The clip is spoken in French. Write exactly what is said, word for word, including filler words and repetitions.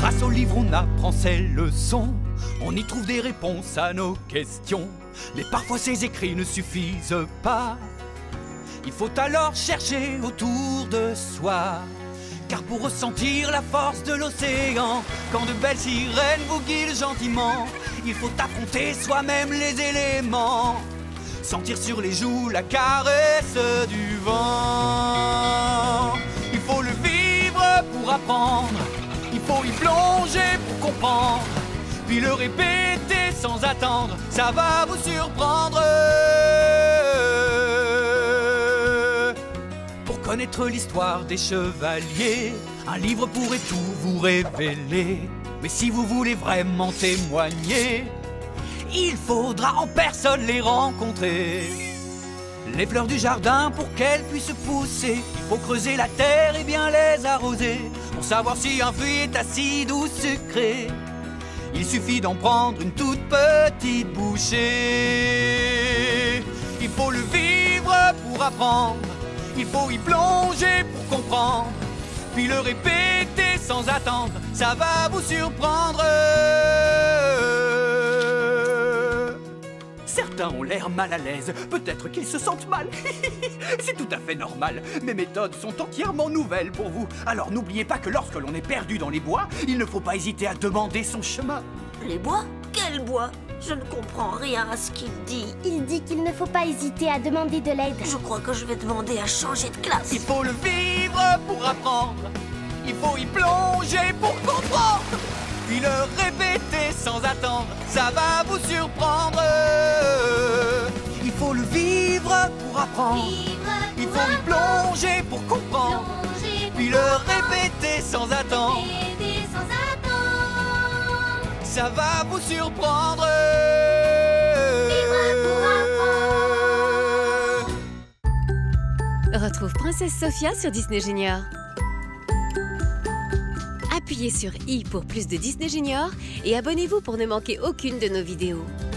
Grâce au livre on apprend ses leçons, on y trouve des réponses à nos questions. Mais parfois ces écrits ne suffisent pas, il faut alors chercher autour de soi. Car pour ressentir la force de l'océan, quand de belles sirènes vous guident gentiment, il faut affronter soi-même les éléments, sentir sur les joues la caresse du vent. Il faut le vivre pour apprendre, il faut y plonger pour comprendre, puis le répéter sans attendre, ça va vous surprendre. Pour connaître l'histoire des chevaliers, un livre pourrait tout vous révéler. Mais si vous voulez vraiment témoigner, il faudra en personne les rencontrer. Les fleurs du jardin, pour qu'elles puissent pousser, il faut creuser la terre et bien les arroser. Pour savoir si un fruit est acide ou sucré, il suffit d'en prendre une toute petite bouchée. Il faut le vivre pour apprendre, il faut y plonger pour comprendre, puis le répéter sans attendre, ça va vous surprendre. Certains ont l'air mal à l'aise, peut-être qu'ils se sentent mal. C'est tout à fait normal. Mes méthodes sont entièrement nouvelles pour vous. Alors n'oubliez pas que lorsque l'on est perdu dans les bois, il ne faut pas hésiter à demander son chemin. Les bois? Quel bois? Je ne comprends rien à ce qu'il dit. Il dit qu'il ne faut pas hésiter à demander de l'aide. Je crois que je vais demander à changer de classe. Il faut le vivre pour apprendre, il faut y plonger pour comprendre, puis le répéter sans attendre, ça va vous surprendre. Il faut le vivre pour apprendre, Vivre il pour faut y apprendre, plonger pour comprendre, plonger puis pour le comprendre, répéter sans attendre, aider sans attendre. ça va vous surprendre. Vivre pour apprendre. Retrouve Princesse Sophia sur Disney Junior. Appuyez sur i pour plus de Disney Junior et abonnez-vous pour ne manquer aucune de nos vidéos.